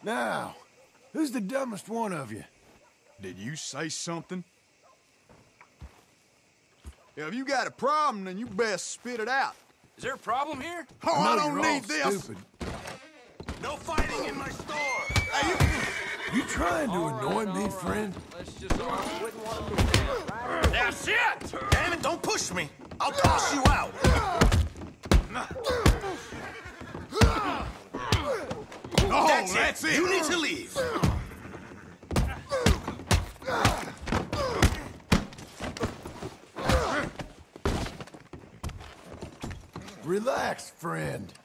Now, who's the dumbest one of you? Did you say something? Yeah, if you got a problem, then you best spit it out. Is there a problem here? Oh, I know don't you're all need this! stupid. No fighting in my store! You trying to annoy me, friend? Let's just all quit one move. That's it! Damn it, don't push me! I'll toss you out! Oh, that's it! You need to leave! Relax, friend.